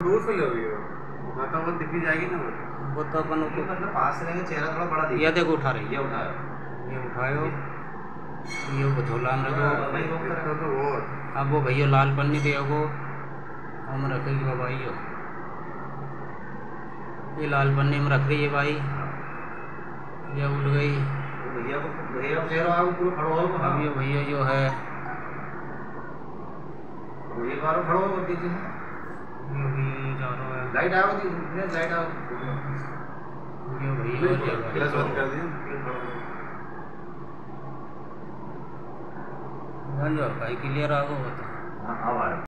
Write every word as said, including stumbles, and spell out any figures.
दूर से ले रही हो माता वो दिखी जाएगी ना वो तो अपन को मतलब पास से लेंगे चेहरा थोड़ा बड़ा दिखे। ये देखो उठा रही ये उठाया ये उठायो ये वो झोला में रखो भाई वो तो तो वो अब वो भैया लाल पन्नी दे वो हम रखेगी बाबा यो ये लाल पन्नी में रख रही है भाई ये उड़ गई भैया को भैया को चेहरा आगे पूरा खड़ा हो अब ये भैया जो है ये बार खड़ा हो दीजिए ये भैया जा रहा है लाइट आओ दी लाइट आओ ये भैया गिलास बंद कर दिया भाई क्लियर आ गो हाँ अब आ रहा